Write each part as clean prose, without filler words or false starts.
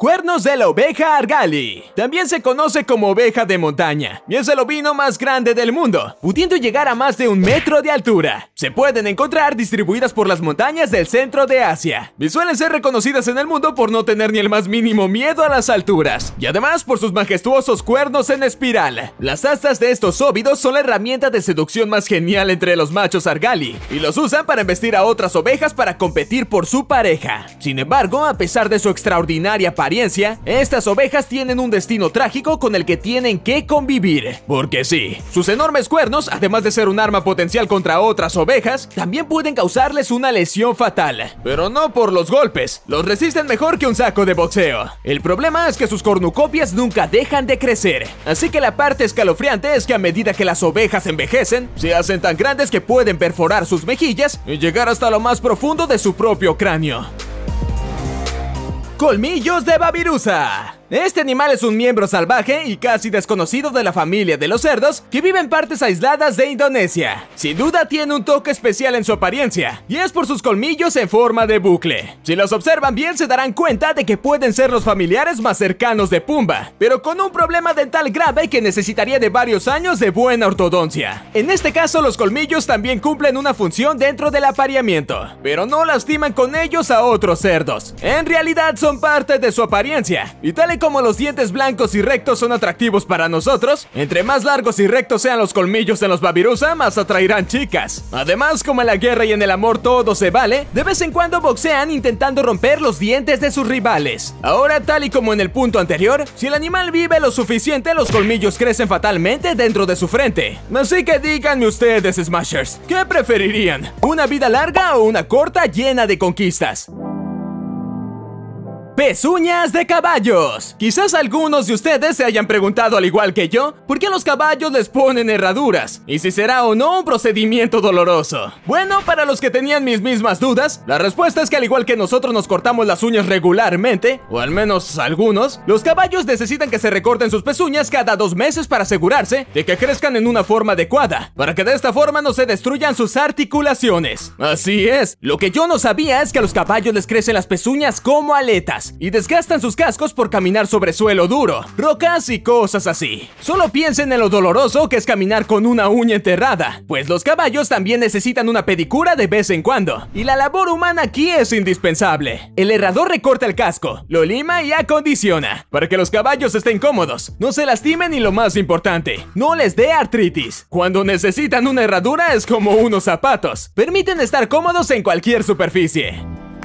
Cuernos de la oveja argali. También se conoce como oveja de montaña, y es el ovino más grande del mundo, pudiendo llegar a más de 1 metro de altura. Se pueden encontrar distribuidas por las montañas del centro de Asia, y suelen ser reconocidas en el mundo por no tener ni el más mínimo miedo a las alturas, y además por sus majestuosos cuernos en espiral. Las astas de estos óvidos son la herramienta de seducción más genial entre los machos argali, y los usan para embestir a otras ovejas para competir por su pareja. Sin embargo, a pesar de su extraordinaria apariencia, estas ovejas tienen un destino trágico con el que tienen que convivir. Porque sí, sus enormes cuernos, además de ser un arma potencial contra otras ovejas, también pueden causarles una lesión fatal. Pero no por los golpes, los resisten mejor que un saco de boxeo. El problema es que sus cornucopias nunca dejan de crecer. Así que la parte escalofriante es que a medida que las ovejas envejecen, se hacen tan grandes que pueden perforar sus mejillas y llegar hasta lo más profundo de su propio cráneo. Colmillos de babirusa. Este animal es un miembro salvaje y casi desconocido de la familia de los cerdos que vive en partes aisladas de Indonesia. Sin duda tiene un toque especial en su apariencia, y es por sus colmillos en forma de bucle. Si los observan bien se darán cuenta de que pueden ser los familiares más cercanos de Pumba, pero con un problema dental grave que necesitaría de varios años de buena ortodoncia. En este caso los colmillos también cumplen una función dentro del apareamiento, pero no lastiman con ellos a otros cerdos. En realidad son parte de su apariencia, y tal y como los dientes blancos y rectos son atractivos para nosotros, entre más largos y rectos sean los colmillos en los babirusa, más atraerán chicas. Además, como en la guerra y en el amor todo se vale, de vez en cuando boxean intentando romper los dientes de sus rivales. Ahora, tal y como en el punto anterior, si el animal vive lo suficiente, los colmillos crecen fatalmente dentro de su frente. Así que díganme ustedes, Smashers, ¿qué preferirían? ¿Una vida larga o una corta llena de conquistas? Pezuñas de caballos. Quizás algunos de ustedes se hayan preguntado al igual que yo, ¿por qué a los caballos les ponen herraduras? Y si será o no un procedimiento doloroso. Bueno, para los que tenían mis mismas dudas, la respuesta es que al igual que nosotros nos cortamos las uñas regularmente, o al menos algunos, los caballos necesitan que se recorten sus pezuñas cada 2 meses para asegurarse de que crezcan en una forma adecuada, para que de esta forma no se destruyan sus articulaciones. Así es, lo que yo no sabía es que a los caballos les crecen las pezuñas como aletas y desgastan sus cascos por caminar sobre suelo duro, rocas y cosas así. Solo piensen en lo doloroso que es caminar con una uña enterrada, pues los caballos también necesitan una pedicura de vez en cuando, y la labor humana aquí es indispensable. El herrador recorta el casco, lo lima y acondiciona, para que los caballos estén cómodos, no se lastimen y lo más importante, no les dé artritis. Cuando necesitan una herradura es como unos zapatos, permiten estar cómodos en cualquier superficie.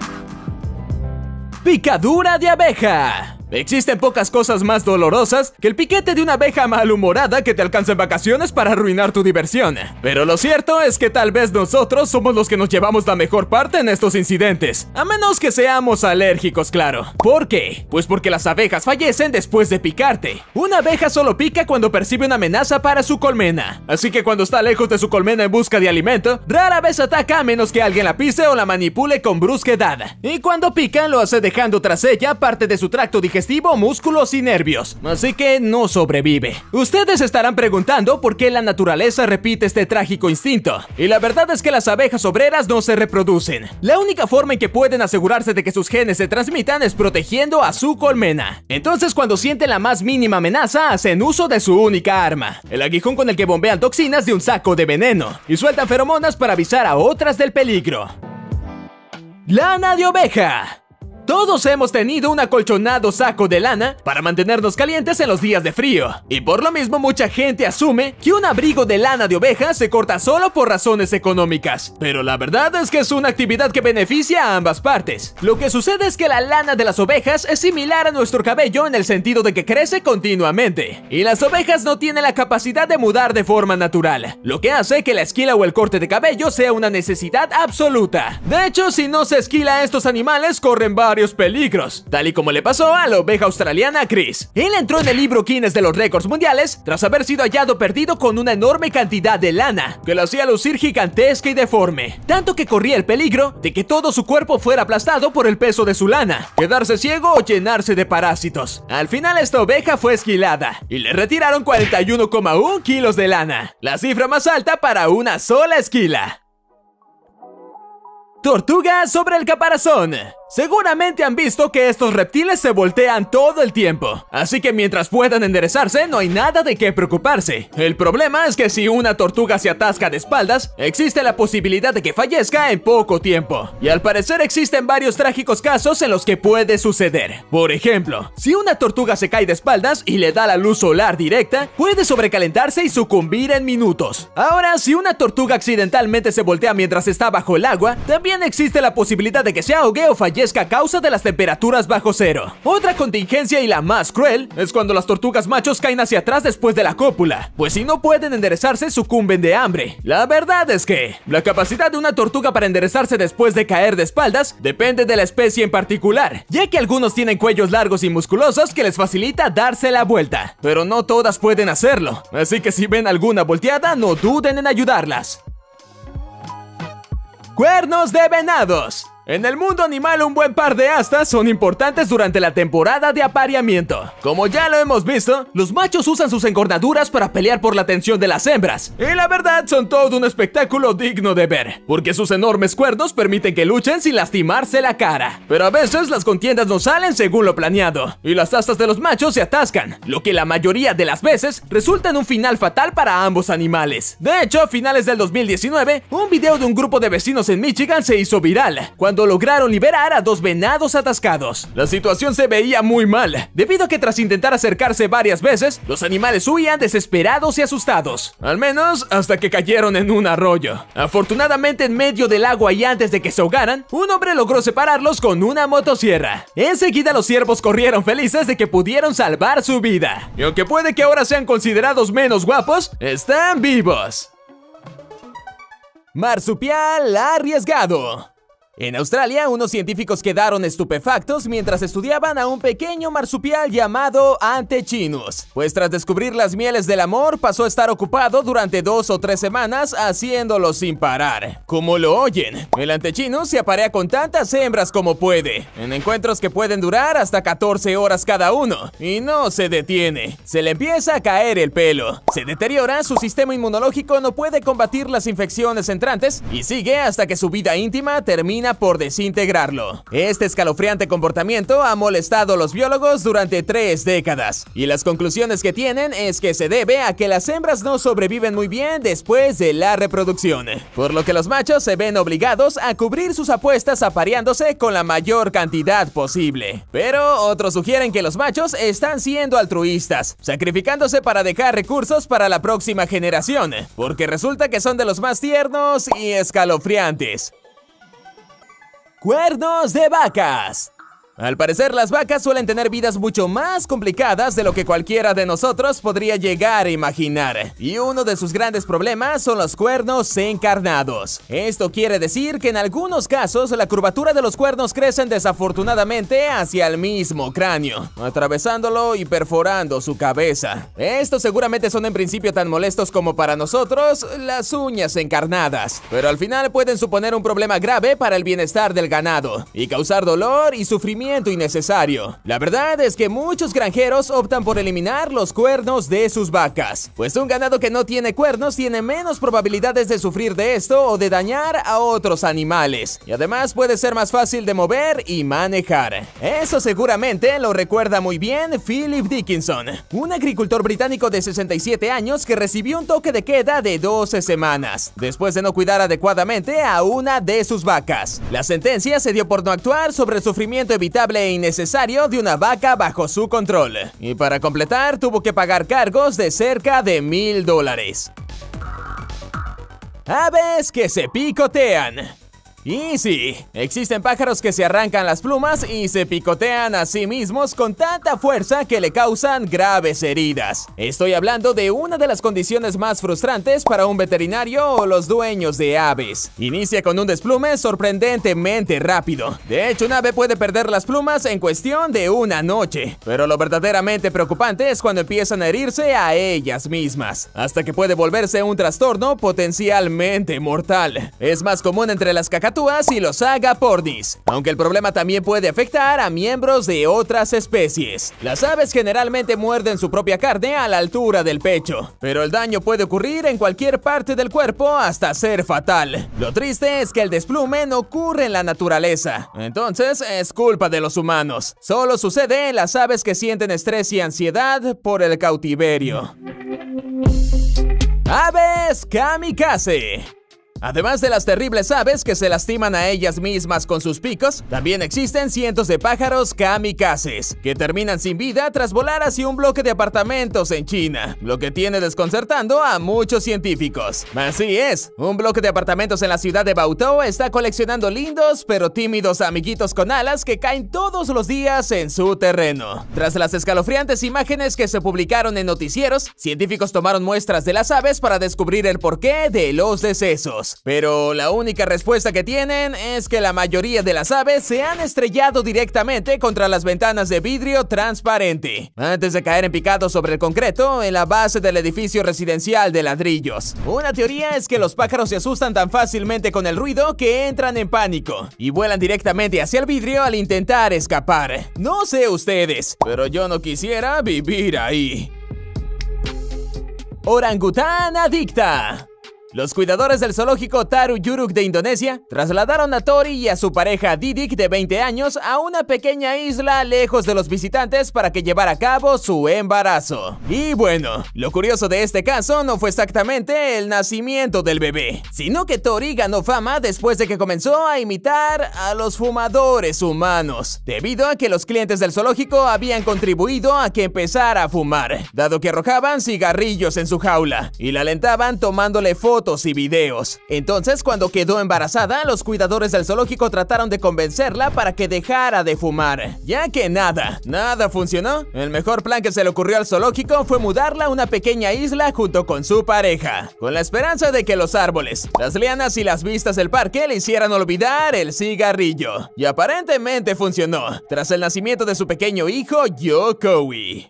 Picadura de abeja. Existen pocas cosas más dolorosas que el piquete de una abeja malhumorada que te alcanza en vacaciones para arruinar tu diversión. Pero lo cierto es que tal vez nosotros somos los que nos llevamos la mejor parte en estos incidentes. A menos que seamos alérgicos, claro. ¿Por qué? Pues porque las abejas fallecen después de picarte. Una abeja solo pica cuando percibe una amenaza para su colmena. Así que cuando está lejos de su colmena en busca de alimento, rara vez ataca a menos que alguien la pise o la manipule con brusquedad. Y cuando pica, lo hace dejando tras ella parte de su tracto digestivo, músculos y nervios, así que no sobrevive. Ustedes estarán preguntando por qué la naturaleza repite este trágico instinto, y la verdad es que las abejas obreras no se reproducen. La única forma en que pueden asegurarse de que sus genes se transmitan es protegiendo a su colmena. Entonces, cuando sienten la más mínima amenaza, hacen uso de su única arma, el aguijón con el que bombean toxinas de un saco de veneno, y sueltan feromonas para avisar a otras del peligro. Lana de oveja. Todos hemos tenido un acolchonado saco de lana para mantenernos calientes en los días de frío, y por lo mismo mucha gente asume que un abrigo de lana de oveja se corta solo por razones económicas. Pero la verdad es que es una actividad que beneficia a ambas partes. Lo que sucede es que la lana de las ovejas es similar a nuestro cabello en el sentido de que crece continuamente, y las ovejas no tienen la capacidad de mudar de forma natural, lo que hace que la esquila o el corte de cabello sea una necesidad absoluta. De hecho, si no se esquila a estos animales, corren varios peligros, tal y como le pasó a la oveja australiana Chris. Él entró en el libro Guinness de los récords mundiales tras haber sido hallado perdido con una enorme cantidad de lana que lo hacía lucir gigantesca y deforme, tanto que corría el peligro de que todo su cuerpo fuera aplastado por el peso de su lana, quedarse ciego o llenarse de parásitos. Al final esta oveja fue esquilada y le retiraron 41,1 kilos de lana, la cifra más alta para una sola esquila. Tortuga sobre el caparazón. Seguramente han visto que estos reptiles se voltean todo el tiempo, así que mientras puedan enderezarse no hay nada de qué preocuparse. El problema es que si una tortuga se atasca de espaldas, existe la posibilidad de que fallezca en poco tiempo. Y al parecer existen varios trágicos casos en los que puede suceder. Por ejemplo, si una tortuga se cae de espaldas y le da la luz solar directa, puede sobrecalentarse y sucumbir en minutos. Ahora, si una tortuga accidentalmente se voltea mientras está bajo el agua, también existe la posibilidad de que se ahogue o fallezca a causa de las temperaturas bajo cero. Otra contingencia y la más cruel es cuando las tortugas machos caen hacia atrás después de la cópula, pues si no pueden enderezarse sucumben de hambre. La verdad es que la capacidad de una tortuga para enderezarse después de caer de espaldas depende de la especie en particular, ya que algunos tienen cuellos largos y musculosos que les facilita darse la vuelta, pero no todas pueden hacerlo, así que si ven alguna volteada no duden en ayudarlas. Cuernos de venados. En el mundo animal, un buen par de astas son importantes durante la temporada de apareamiento. Como ya lo hemos visto, los machos usan sus encornaduras para pelear por la atención de las hembras. Y la verdad, son todo un espectáculo digno de ver, porque sus enormes cuernos permiten que luchen sin lastimarse la cara. Pero a veces las contiendas no salen según lo planeado, y las astas de los machos se atascan, lo que la mayoría de las veces resulta en un final fatal para ambos animales. De hecho, a finales del 2019, un video de un grupo de vecinos en Michigan se hizo viral, cuando lograron liberar a 2 venados atascados. La situación se veía muy mal, debido a que tras intentar acercarse varias veces, los animales huían desesperados y asustados. Al menos hasta que cayeron en un arroyo. Afortunadamente, en medio del agua y antes de que se ahogaran, un hombre logró separarlos con una motosierra. Enseguida los ciervos corrieron felices de que pudieron salvar su vida. Y aunque puede que ahora sean considerados menos guapos, están vivos. Marsupial arriesgado. En Australia, unos científicos quedaron estupefactos mientras estudiaban a un pequeño marsupial llamado Antechinus, pues tras descubrir las mieles del amor, pasó a estar ocupado durante 2 o 3 semanas haciéndolo sin parar. Como lo oyen, el Antechinus se aparea con tantas hembras como puede, en encuentros que pueden durar hasta 14 horas cada uno, y no se detiene. Se le empieza a caer el pelo, se deteriora, su sistema inmunológico no puede combatir las infecciones entrantes, y sigue hasta que su vida íntima termina por desintegrarlo. Este escalofriante comportamiento ha molestado a los biólogos durante 3 décadas, y las conclusiones que tienen es que se debe a que las hembras no sobreviven muy bien después de la reproducción, por lo que los machos se ven obligados a cubrir sus apuestas apareándose con la mayor cantidad posible. Pero otros sugieren que los machos están siendo altruistas, sacrificándose para dejar recursos para la próxima generación, porque resulta que son de los más tiernos y escalofriantes. Cuernos de vacas. Al parecer, las vacas suelen tener vidas mucho más complicadas de lo que cualquiera de nosotros podría llegar a imaginar. Y uno de sus grandes problemas son los cuernos encarnados. Esto quiere decir que en algunos casos la curvatura de los cuernos crecen desafortunadamente hacia el mismo cráneo, atravesándolo y perforando su cabeza. Estos seguramente son en principio tan molestos como para nosotros las uñas encarnadas, pero al final pueden suponer un problema grave para el bienestar del ganado y causar dolor y sufrimiento innecesario. La verdad es que muchos granjeros optan por eliminar los cuernos de sus vacas, pues un ganado que no tiene cuernos tiene menos probabilidades de sufrir de esto o de dañar a otros animales, y además puede ser más fácil de mover y manejar. Eso seguramente lo recuerda muy bien Philip Dickinson, un agricultor británico de 67 años que recibió un toque de queda de 12 semanas, después de no cuidar adecuadamente a una de sus vacas. La sentencia se dio por no actuar sobre el sufrimiento evitable e innecesario de una vaca bajo su control, y para completar tuvo que pagar cargos de cerca de $1000. Aves que se picotean. Y sí, existen pájaros que se arrancan las plumas y se picotean a sí mismos con tanta fuerza que le causan graves heridas. Estoy hablando de una de las condiciones más frustrantes para un veterinario o los dueños de aves. Inicia con un desplume sorprendentemente rápido. De hecho, un ave puede perder las plumas en cuestión de una noche. Pero lo verdaderamente preocupante es cuando empiezan a herirse a ellas mismas, hasta que puede volverse un trastorno potencialmente mortal. Es más común entre las cacaduras cacatúas y los agapornis, aunque el problema también puede afectar a miembros de otras especies. Las aves generalmente muerden su propia carne a la altura del pecho, pero el daño puede ocurrir en cualquier parte del cuerpo hasta ser fatal. Lo triste es que el desplume no ocurre en la naturaleza, entonces es culpa de los humanos. Solo sucede en las aves que sienten estrés y ansiedad por el cautiverio. Aves kamikaze. Además de las terribles aves que se lastiman a ellas mismas con sus picos, también existen cientos de pájaros kamikazes que terminan sin vida tras volar hacia un bloque de apartamentos en China, lo que tiene desconcertando a muchos científicos. Así es, un bloque de apartamentos en la ciudad de Baotou está coleccionando lindos pero tímidos amiguitos con alas que caen todos los días en su terreno. Tras las escalofriantes imágenes que se publicaron en noticieros, científicos tomaron muestras de las aves para descubrir el porqué de los decesos. Pero la única respuesta que tienen es que la mayoría de las aves se han estrellado directamente contra las ventanas de vidrio transparente, antes de caer en picado sobre el concreto en la base del edificio residencial de ladrillos. Una teoría es que los pájaros se asustan tan fácilmente con el ruido que entran en pánico y vuelan directamente hacia el vidrio al intentar escapar. No sé ustedes, pero yo no quisiera vivir ahí. Orangután adicta. Los cuidadores del zoológico Taru Yuruk de Indonesia trasladaron a Tori y a su pareja Didik de 20 años a una pequeña isla lejos de los visitantes para que llevara a cabo su embarazo. Y bueno, lo curioso de este caso no fue exactamente el nacimiento del bebé, sino que Tori ganó fama después de que comenzó a imitar a los fumadores humanos, debido a que los clientes del zoológico habían contribuido a que empezara a fumar, dado que arrojaban cigarrillos en su jaula y la alentaban tomándole fotos y videos. Entonces, cuando quedó embarazada, los cuidadores del zoológico trataron de convencerla para que dejara de fumar, ya que nada funcionó. El mejor plan que se le ocurrió al zoológico fue mudarla a una pequeña isla junto con su pareja, con la esperanza de que los árboles, las lianas y las vistas del parque le hicieran olvidar el cigarrillo. Y aparentemente funcionó, tras el nacimiento de su pequeño hijo, Yokoi.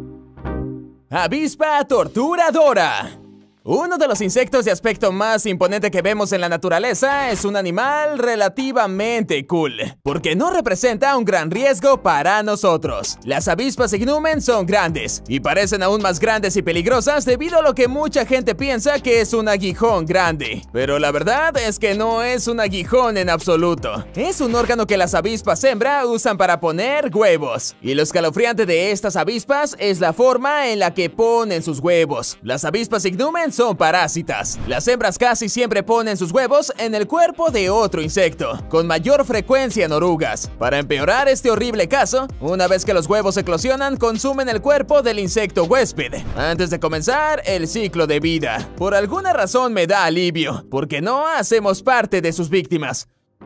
Avispa torturadora. Uno de los insectos de aspecto más imponente que vemos en la naturaleza es un animal relativamente cool, porque no representa un gran riesgo para nosotros. Las avispas ignumen son grandes, y parecen aún más grandes y peligrosas debido a lo que mucha gente piensa que es un aguijón grande. Pero la verdad es que no es un aguijón en absoluto. Es un órgano que las avispas hembra usan para poner huevos. Y lo escalofriante de estas avispas es la forma en la que ponen sus huevos. Las avispas ignumen son parásitas. Las hembras casi siempre ponen sus huevos en el cuerpo de otro insecto, con mayor frecuencia en orugas. Para empeorar este horrible caso, una vez que los huevos eclosionan, consumen el cuerpo del insecto huésped antes de comenzar el ciclo de vida. Por alguna razón me da alivio, porque no hacemos parte de sus víctimas.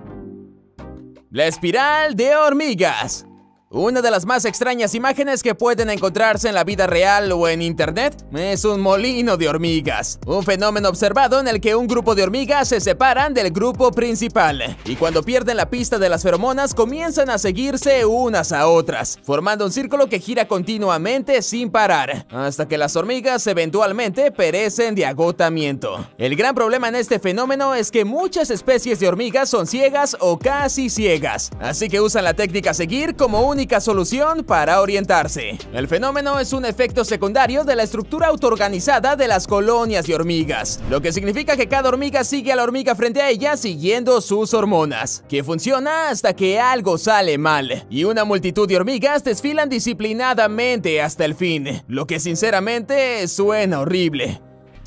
La espiral de hormigas. Una de las más extrañas imágenes que pueden encontrarse en la vida real o en internet es un molino de hormigas, un fenómeno observado en el que un grupo de hormigas se separan del grupo principal y cuando pierden la pista de las feromonas comienzan a seguirse unas a otras, formando un círculo que gira continuamente sin parar, hasta que las hormigas eventualmente perecen de agotamiento. El gran problema en este fenómeno es que muchas especies de hormigas son ciegas o casi ciegas, así que usan la técnica seguir como única solución para orientarse. El fenómeno es un efecto secundario de la estructura autoorganizada de las colonias de hormigas, lo que significa que cada hormiga sigue a la hormiga frente a ella siguiendo sus hormonas, que funciona hasta que algo sale mal, y una multitud de hormigas desfilan disciplinadamente hasta el fin, lo que sinceramente suena horrible.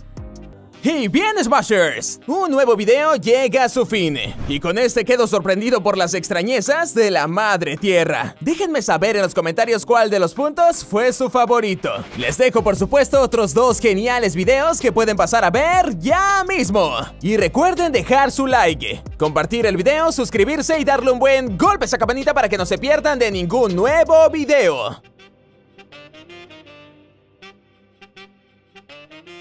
Y bien, Smashers, un nuevo video llega a su fin, y con este quedo sorprendido por las extrañezas de la madre tierra. Déjenme saber en los comentarios cuál de los puntos fue su favorito. Les dejo por supuesto otros dos geniales videos que pueden pasar a ver ya mismo. Y recuerden dejar su like, compartir el video, suscribirse y darle un buen golpe a esa campanita para que no se pierdan de ningún nuevo video.